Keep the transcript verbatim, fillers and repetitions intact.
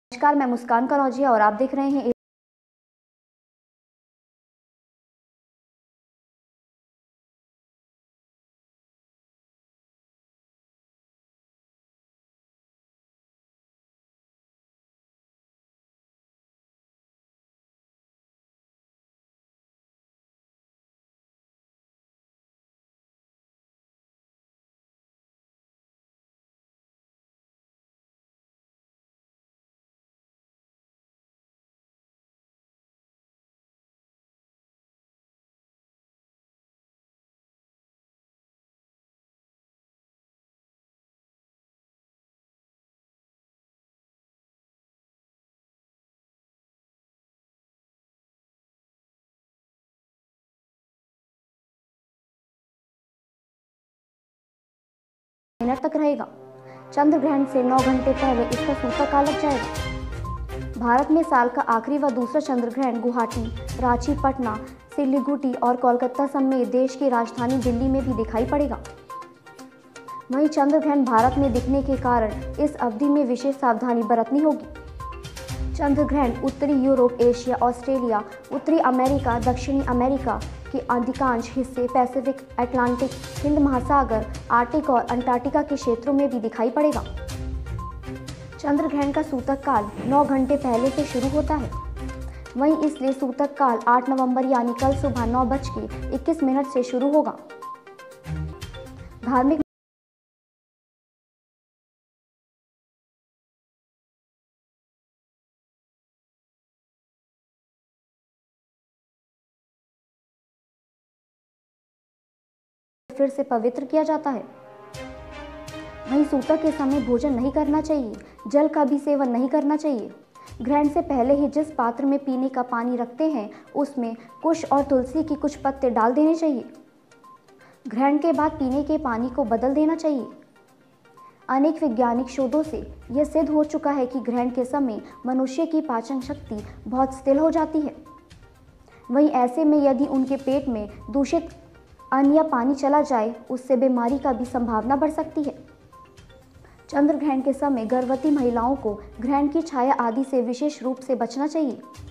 नमस्कार, मैं मुस्कान कनौजिया और आप देख रहे हैं। मिनट तक रहेगा। चंद्र ग्रहण से नौ घंटे पहले इसका सूतक लग जाएगा। भारत में साल का आखिरी व दूसरा चंद्र ग्रहण गुवाहाटी, रांची, पटना, सिलीगुड़ी और कोलकाता समेत देश की राजधानी दिल्ली में भी दिखाई पड़ेगा। वहीं चंद्र ग्रहण भारत में दिखने के कारण इस अवधि में विशेष सावधानी बरतनी होगी। चंद्र ग्रहण उत्तरी यूरोप, एशिया, ऑस्ट्रेलिया, उत्तरी अमेरिका, दक्षिणी अमेरिका के अधिकांश हिस्से, पैसिफिक, अटलांटिक, हिंद महासागर, आर्कटिक और अंटार्कटिका के क्षेत्रों में भी दिखाई पड़ेगा। चंद्र ग्रहण का सूतक काल नौ घंटे पहले से शुरू होता है। वहीं इसलिए सूतक काल आठ नवंबर यानी कल सुबह नौ बज के इक्कीस मिनट से शुरू होगा। धार्मिक फिर से पवित्र किया जाता है। वहीं सूतक के समय भोजन नहीं करना चाहिए, जल का भी सेवन नहीं करना चाहिए। ग्रहण से पहले ही जिस पात्र में पीने का पानी रखते हैं उसमें कुश और तुलसी की कुछ पत्ते डाल देने चाहिए। ग्रहण के बाद पीने के पानी को बदल देना चाहिए। अनेक वैज्ञानिक शोधों से यह सिद्ध हो चुका है कि ग्रहण के समय मनुष्य की पाचन शक्ति बहुत स्थिर हो जाती है। वहीं ऐसे में यदि उनके पेट में दूषित अन्न या पानी चला जाए उससे बीमारी का भी संभावना बढ़ सकती है। चंद्र ग्रहण के समय गर्भवती महिलाओं को ग्रहण की छाया आदि से विशेष रूप से बचना चाहिए।